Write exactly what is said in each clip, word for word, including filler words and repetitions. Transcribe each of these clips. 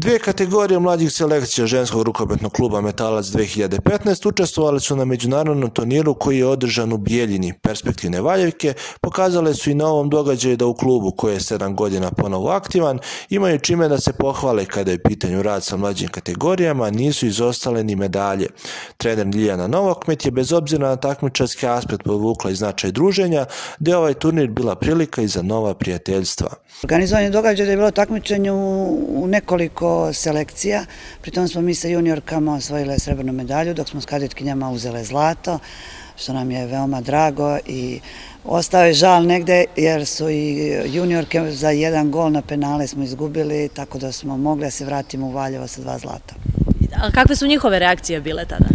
Dve kategorije mlađih selekcija ženskog rukometnog kluba Metalac dve hiljade petnaeste učestvovali su na međunarodnom turniru koji je održan u Bijeljini. Perspektivne Valjevke pokazale su i na ovom događaju da u klubu koji je sedam godina ponovo aktivan imaju čime da se pohvale kada je pitanju rad sa mlađim kategorijama, nisu izostale ni medalje. Trener Ljiljana Novokmet je bez obzira na takmičarski aspekt povukla i značaj druženja, da je ovaj turnir bila prilika i za nova prijateljstva. Organizovanje događaja je bilo takmičenje u nekoliko selekcija, pritom smo mi sa juniorkama osvojile srebrnu medalju, dok smo s kadetkinjama uzele zlato, što nam je veoma drago i ostao je žal negde jer su i juniorke za jedan gol na penale smo izgubili, tako da smo mogli da se vratimo u Valjevo sa dva zlata. A kakve su njihove reakcije bile tada?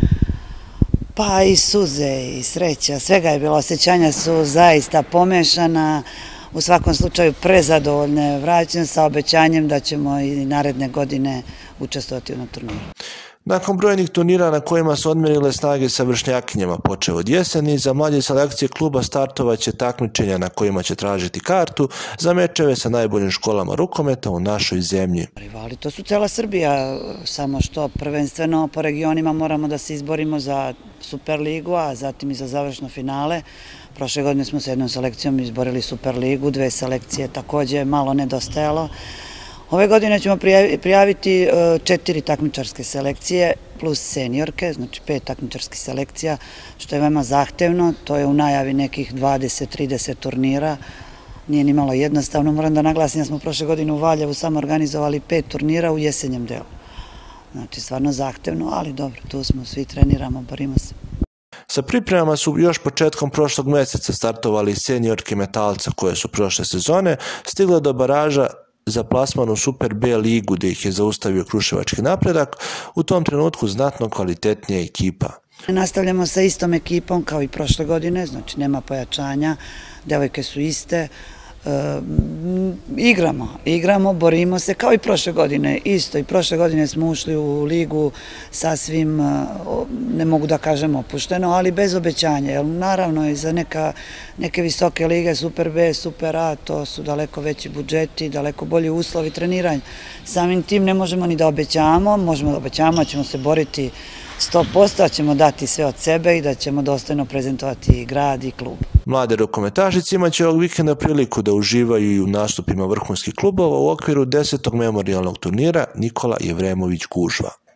Pa i suze i sreća, svega je bilo, osjećanja su zaista pomešana, u svakom slučaju prezadovoljne, vraćam sa obećanjem da ćemo i naredne godine učestvovati na turniru. Nakon brojnih turnira na kojima su odmerile snage sa vršnjakinjama počeo od jeseni, za mlađe selekcije kluba startovaće takmičenja na kojima će tražiti kartu za mečeve sa najboljim školama rukometa u našoj zemlji. Rivali, to su cela Srbija, samo što prvenstveno po regionima moramo da se izborimo za Superligu, a zatim i za završno finale. Prošle godine smo sa jednom selekcijom izborili Superligu, dve selekcije takođe malo nedostajalo. Ove godine ćemo prijaviti četiri takmičarske selekcije plus seniorke, znači pet takmičarskih selekcija, što je veoma zahtevno. To je u najavi nekih dvadeset do trideset turnira. Nije ni malo jednostavno. Moram da naglasim da smo prošle godine u Valjevu samo organizovali pet turnira u jesenjem delu. Znači, stvarno zahtevno, ali dobro, tu smo, svi treniramo, borimo se. Sa pripremama su još početkom prošlog meseca startovali seniorke Metalca koje su prošle sezone stigle do baraža za plasman u Super B ligu gde ih je zaustavio Kruševački Napredak, u tom trenutku znatno kvalitetnija ekipa. Nastavljamo sa istom ekipom kao i prošle godine, znači nema pojačanja, devojke su iste, igramo, igramo, borimo se kao i prošle godine, isto i prošle godine smo ušli u ligu sasvim, ne mogu da kažem opušteno, ali bez obećanja, jer naravno i za neke visoke lige, Super B, Super A, to su daleko veći budžeti, daleko bolji uslovi treniranja. Samim tim ne možemo ni da obećamo, možemo da obećamo, da ćemo se boriti sto posto, da ćemo dati sve od sebe i da ćemo dostojno prezentovati i grad i klub. Mlade rukometašice imaće ovog vikenda priliku da uživaju i u nastupima vrhunskih klubova u okviru desetog memorijalnog turnira Nikola Jevremović Gužva.